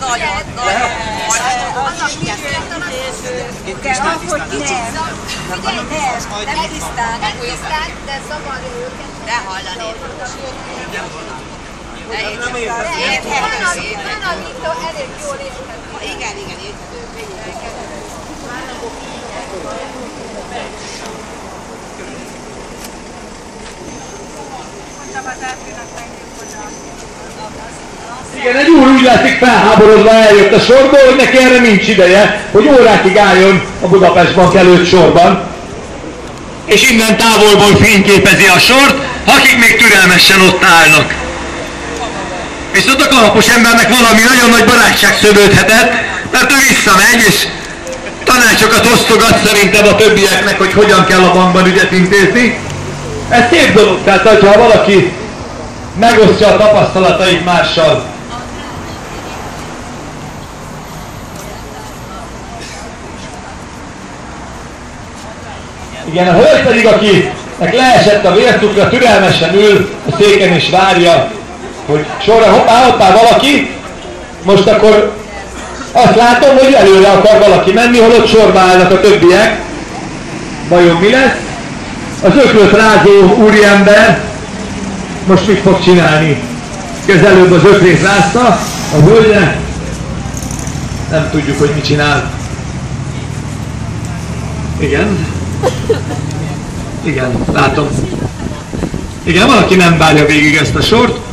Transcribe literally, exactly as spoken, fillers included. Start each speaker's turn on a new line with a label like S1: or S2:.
S1: Nagyon, nagyon. Annak
S2: kell, ahogy nem. Nem, nem tisztán.
S1: Nem tisztán, de zavarja őket. De hallani. De érthető. Van, amit elég jól érthető. Igen, igen, érthető.
S3: Igen, egy úr úgy látszik felháborodva eljött a sorból, hogy neki erre nincs ideje, hogy órákig álljon a Budapest Bank előtt sorban. És innen távolból fényképezi a sort, akik még türelmesen ott állnak. Viszont a kalapos embernek valami nagyon nagy barátság szövődhetett, mert ő visszamegy, és tanácsokat osztogat szerintem a többieknek, hogy hogyan kell a bankban ügyet intézni. Ez szép dolog, tehát ha valaki megosztja a tapasztalatait mással. Igen, a hölgy pedig, akinek leesett a vércukra, türelmesen ül a széken és várja, hogy sorra hoppá, hoppá valaki. Most akkor azt látom, hogy előre akar valaki menni, holott sorba állnak a többiek. Vajon mi lesz? Az ökröt rázó úriember most mit fog csinálni? Közelőbb az ökrét rázta a hölgyre. Nem tudjuk, hogy mit csinál. Igen. Igen, látom. Igen, valaki nem várja végig ezt a sort.